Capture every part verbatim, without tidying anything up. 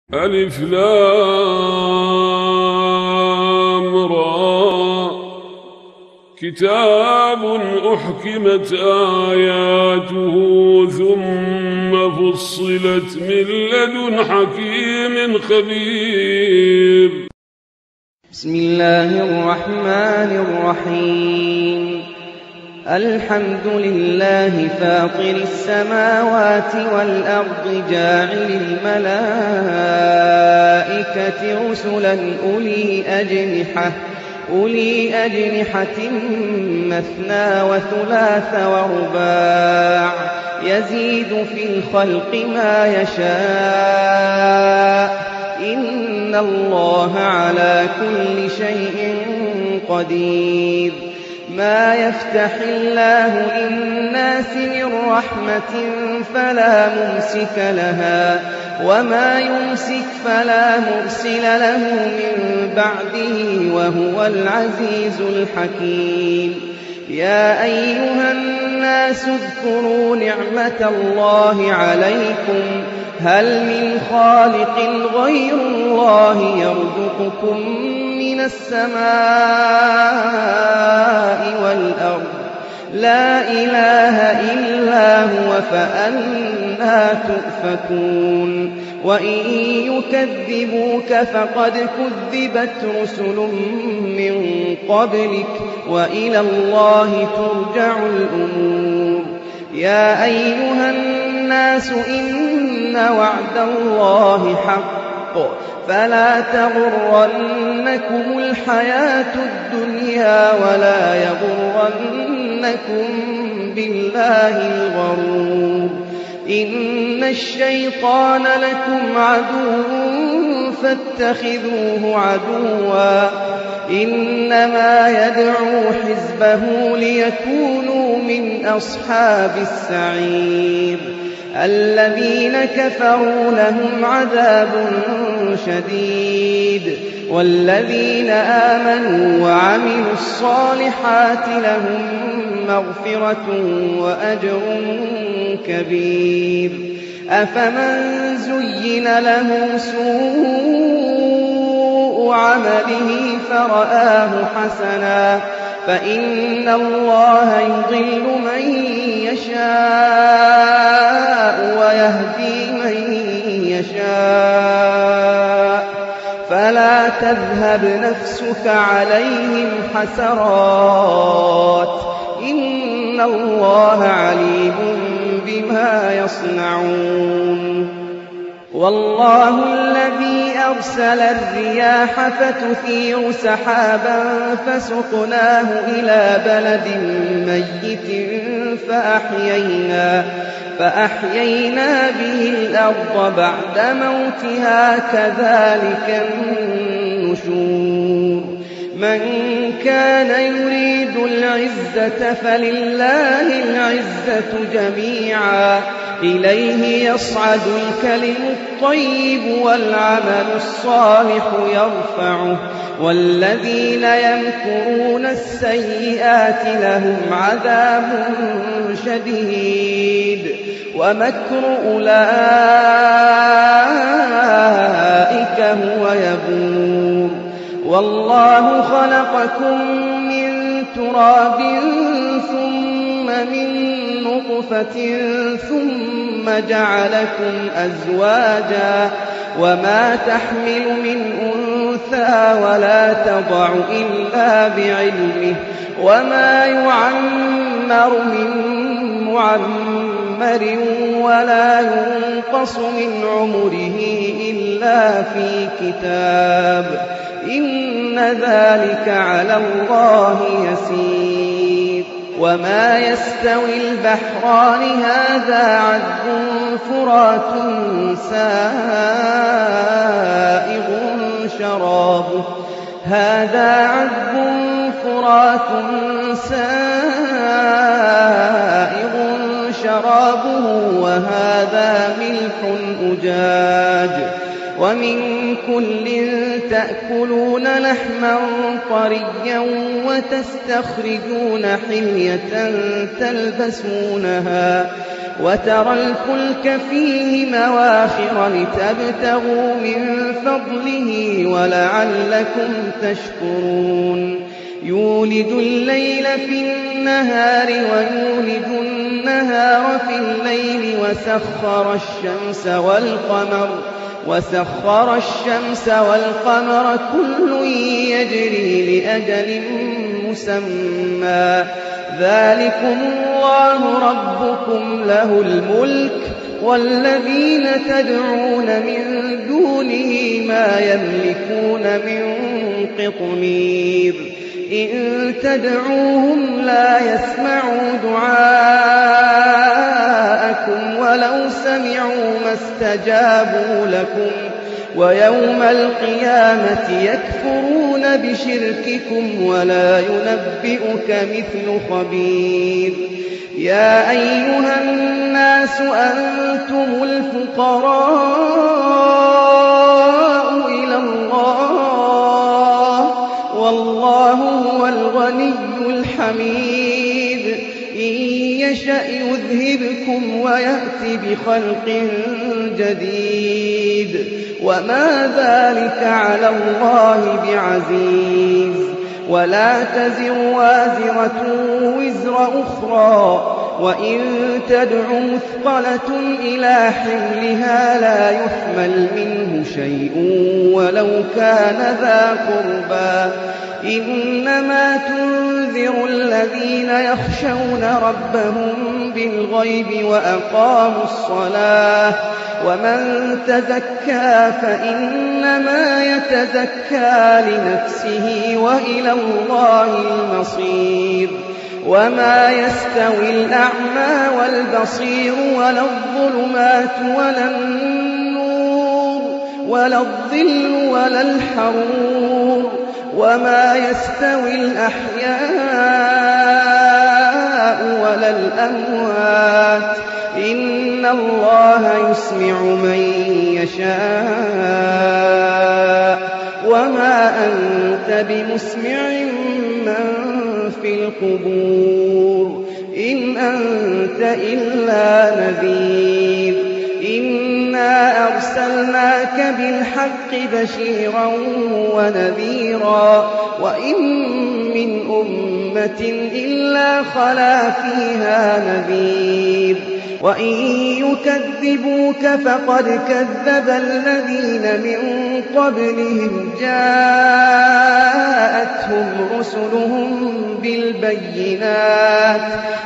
ألف لام را كتاب أحكمت آياته ثم فصلت من لدن حكيم خبير. بسم الله الرحمن الرحيم. الحمد لله فاطر السماوات والأرض جاعل الملائكة رسلا أولي أجنحة أولي أجنحة مثنى وثلاث ورباع يزيد في الخلق ما يشاء إن الله على كل شيء قدير. ما يفتح الله للناس من رحمة فلا ممسك لها وما يمسك فلا مرسل له من بعده وهو العزيز الحكيم. يا أيها الناس اذكروا نعمة الله عليكم هل من خالق غير الله يرزقكم من السماء والأرض لا إله إلا هو فأنى تؤفكون. وإن يكذبوك فقد كذبت رسل من قبلك وإلى الله ترجع الأمور. يا أيها الناس إن وعد الله حق فلا تغرنكم الحياة الدنيا ولا يغرنكم بالله الغرور. إن الشيطان لكم عدو فاتخذوه عدوا إنما يدعو حزبه ليكونوا من أصحاب السعير. الذين كفروا لهم عذاب شديد والذين آمنوا وعملوا الصالحات لهم مغفرة وأجر كبير. أفمن زين له سوء عمله فرآه حسنا فإن الله يضل من يشاء ويهدي من يشاء فلا تذهب نفسك عليهم حسرات إن الله عليم بما يصنعون. والله الذي أرسل الرياح فتثير سحابا فسقناه إلى بلد ميت فأحيينا, فأحيينا به الأرض بعد موتها كذلك النشور. من كان يريد العزة فلله العزة جميعا إليه يصعد الكلم الطيب والعمل الصالح يرفعه والذين يمكرون السيئات لهم عذاب شديد ومكر أولئك هو يبور. والله خلقكم من تراب ثم من نطفة ثم جعلكم أزواجا وما تحمل من أنثى ولا تضع إلا بعلمه وما يعمر من معمر ولا ينقص من عمره إلا في كتاب إن ذلك على الله يسير. وما يستوي البحران هذا عذب فرات سائغ شرابه هذا عذب فرات سائغ شرابه وهذا ملح أجاج ومن كل تأكلون لحما طريا وتستخرجون حلية تلبسونها وترى الفلك فيه مواخر لتبتغوا من فضله ولعلكم تشكرون يولج الليل في النهار ويولج النهار في الليل وسخر الشمس والقمر وسخر الشمس والقمر كل يجري لأجل مسمى ذلكم الله ربكم له الملك والذين تدعون من دونه ما يملكون من قطمير إن تدعوهم لا يسمعوا دعاءكم ولو سمعوا ما استجابوا لكم ويوم القيامة يكفرون بشرككم ولا ينبئك مثل خبير يا أيها الناس أنتم الفقراء إلى الله والله هو الغني الحميد إن يشأ يذهبكم ويأتي بخلق جديد وما ذلك على الله بعزيز ولا تزر وازرة وزر أخرى وإن تدع مثقلة إلى حملها لا يحمل منه شيء ولو كان ذا قربى إنما تنذر الذين يخشون ربهم بالغيب وأقاموا الصلاة ومن تزكى فإنما يتزكى لنفسه وإلى الله المصير وما يستوي الأعمى والبصير ولا الظلمات ولا النور ولا الظل ولا الحرور وما يستوي الأحياء ولا الأموات إن الله يسمع من يشاء وما أنت بمسمع من في القبور إن أنت إلا نذير إنا أرسلناك بالحق بشيرا ونذيرا وإن من أمة إلا خلا فيها نذير وإن يكذبوك فقد كذب الذين من قبلهم جاءتهم رسلهم بالبينات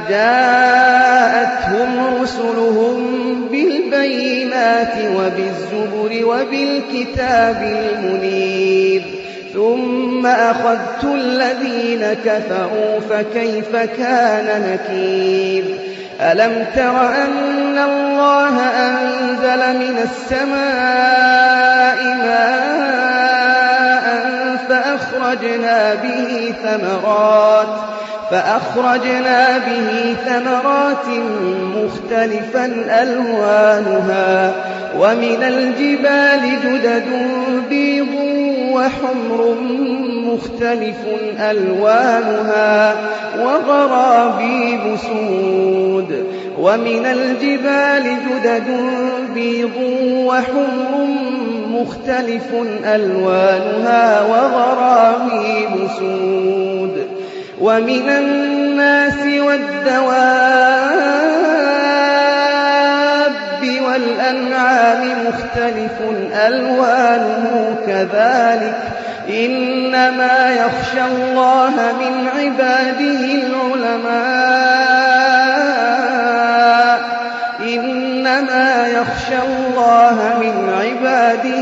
جاءتهم رسلهم بالبينات وبالزبر وبالكتاب المنير ثم أخذت الذين كفروا فكيف كان نكير ألم تر أن الله أنزل من السماء ماء فأخرجنا به ثمرات فأخرجنا به ثمرات مختلفا ألوانها ومن الجبال جدد بيض وحمر مختلف ألوانها وغرابيب سود ومن الجبال جدد بيض وحمر مختلف ألوانها وغرابيب سود ومن الناس والدواب والأنعام مختلف ألوانه كذلك إنما يخشى الله من عباده العلماء إنما يخشى الله من عباده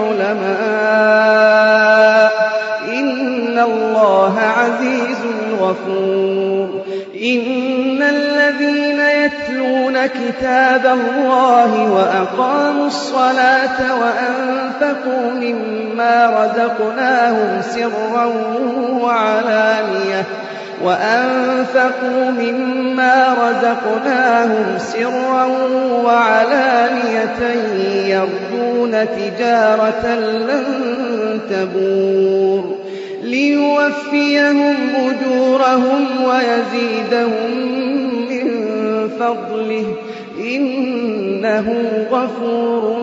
العلماء إن الله عزيز غفور إن الذين يتلون كتاب الله وأقاموا الصلاة وأنفقوا مما رزقناهم سرا وعلانية وأنفقوا مما رزقناهم سرا وعلانية يرجون تجارة لن تبور ليوفيهم أجورهم ويزيدهم من فضله إنه غفور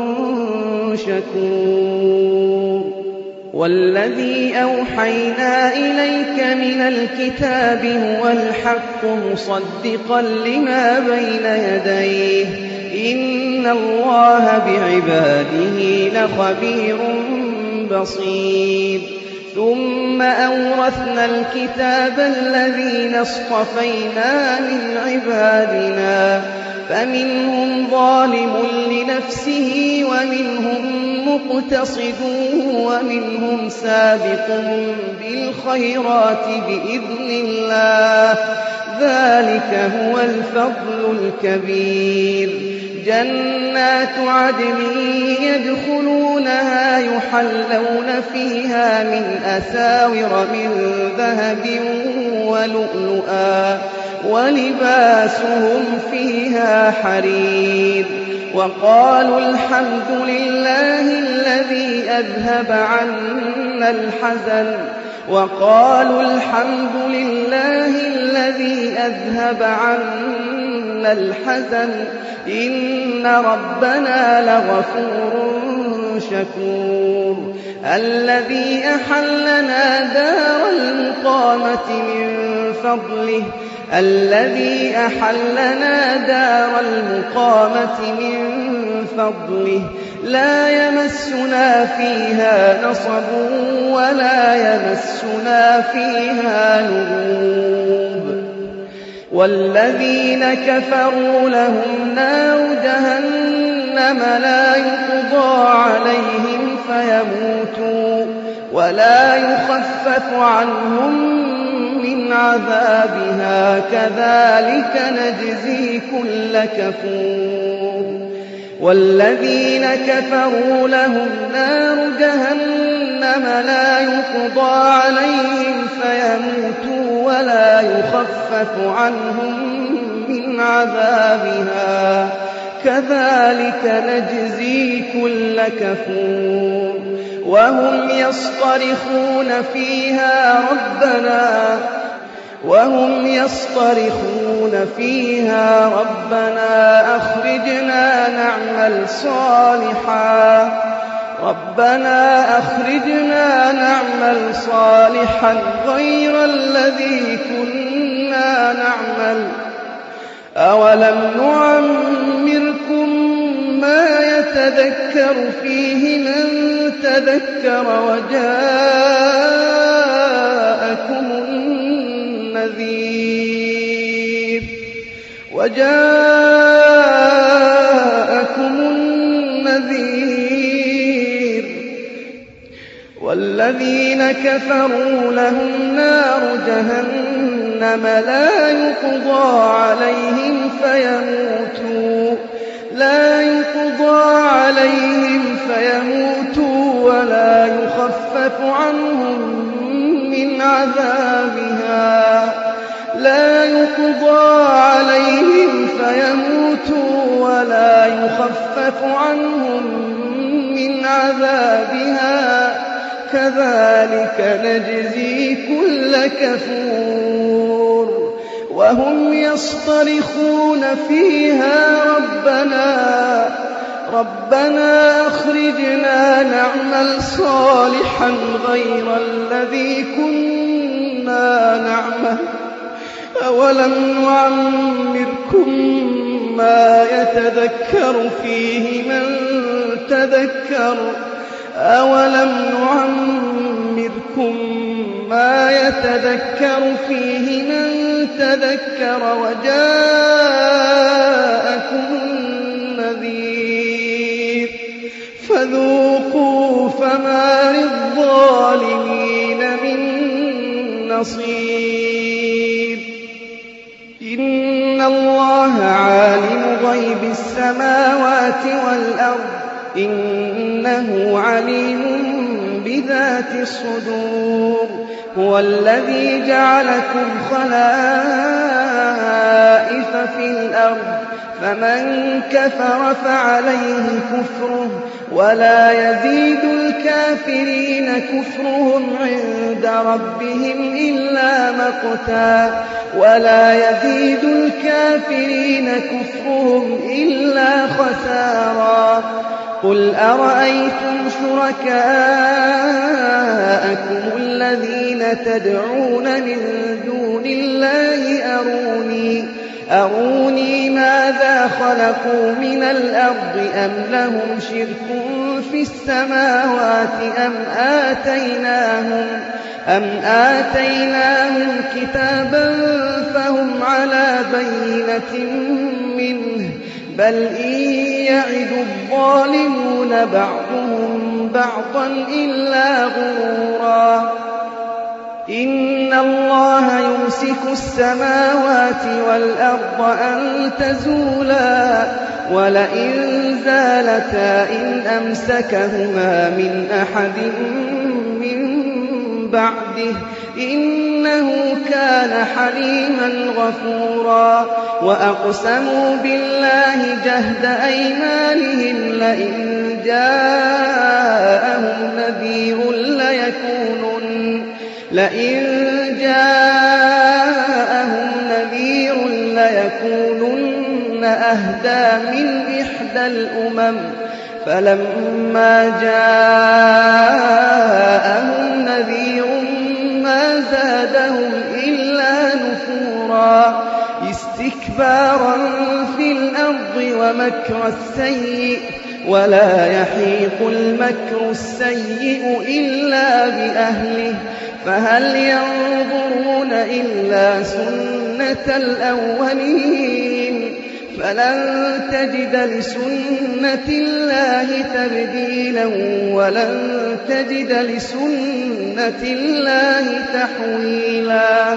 شكور. والذي أوحينا إليك من الكتاب هو الحق مصدقا لما بين يديه إن الله بعباده لخبير بصير. ثم أورثنا الكتاب الذين اصطفينا من عبادنا فمنهم ظالم لنفسه ومنهم مقتصد ومنهم سابق بالخيرات بإذن الله ذلك هو الفضل الكبير. جنات عدن يدخلونها يحلون فيها من أساور من ذهب ولؤلؤا ولباسهم فيها حرير. وقالوا الحمد لله الذي أذهب عنا الحزن وقالوا الحمد لله الذي أذهب عنا الحزن إن ربنا لغفور شكور. الذي أحلنا دار المقامة من فضله الذي أحلنا دار المقامة من فضله لا يمسنا فيها نصب ولا يمسنا فيها لغوب. والذين كفروا لهم نار جهنم لا يقضى عليهم فيموتوا ولا يخفف عنهم من عذابها كذلك نجزي كل كفور. والذين كفروا لهم نار جهنم لا يقضى عليهم فيموتوا ولا يخفف عنهم من عذابها كذلك نجزي كل كفور. وهم يصطرخون فيها ربنا وهم يصطرخون فيها ربنا أخرجنا نعمل صالحا ربنا أخرجنا نعمل صالحا غير الذي كنا نعمل أولم نعمركم ما يتذكر فيه من تذكر وجاءكم النذير وجاءكم النذير. والذين كفروا لهم نار جهنم لا يقضى عليهم فيموتوا لا يقضى عليهم فيموتوا ولا يخفف عنهم من عذابها لا يقضى عليهم فيموتوا ولا يخفف عنهم من عذابها كذلك نجزي كل كفور. وهم يصطرخون فيها ربنا ربنا أخرجنا نعمل صالحا غير الذي كنا نعمل أولم نعمركم ما يتذكر فيه من تذكر أولم نعمركم ما يتذكر فيه من تذكر وجاءكم النذير فذوقوا فما للظالمين من نصير. إن الله عالم غيب السماوات والأرض إنه عليم بذات الصدور. هو الذي جعلكم خلائف في الأرض فمن كفر فعليه كفره ولا يزيد الكافرين كفرهم عند ربهم إلا مقتا ولا يزيد الكافرين كفرهم إلا خسارا قل أرأيتم شركاءكم الذين تدعون من دون الله أروني أروني ماذا خلقوا من الأرض أم لهم شرك في السماوات أم آتيناهم أم آتيناهم كتابا فهم على بينة منه بل إن يعد الظالمون بعضهم بعضا إلا غرورا إن الله يمسك السماوات والأرض أن تزولا ولئن زالتا إن أمسكهما من أحد من بعده إنه كان حليما غفورا وأقسموا بالله جهد أيمانهم لئن جاءهم نذير ليكونن لئن جاءهم نذير ليكونن أهدى من إحدى الأمم فلما جاءهم نذير ما زادهم إلا نفورا استكبارا في الأرض ومكر السيء ولا يحيق المكر السيء إلا بأهله فهل ينظرون إلا سنة الأولين فلن تجد لسنة الله تبديلا ولن تجد لسنة الله تحويلا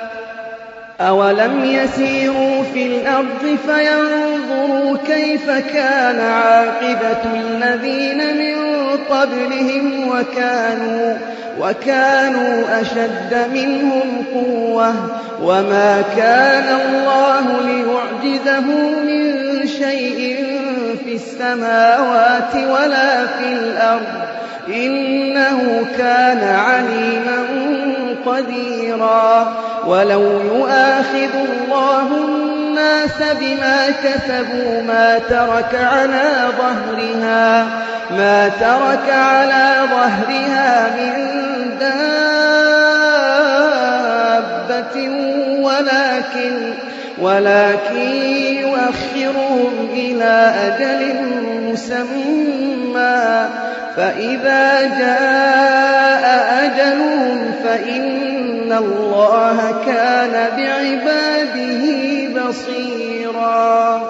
أولم يسيروا في الأرض فينظروا كيف كان عاقبة الذين من قبلهم وكانوا وكانوا أشد منهم قوة وما كان الله ليعجزه من شيء في السماوات ولا في الأرض إنه كان عليما قديرا ولو يؤاخذ الله الناس بما كسبوا ما ترك على ظهرها ما ترك على ظهرها من دابة ولكن ولكن يؤخرهم إلى أجل مسمى فإذا جاء أجلهم فإن الله كان بعباده بصيرا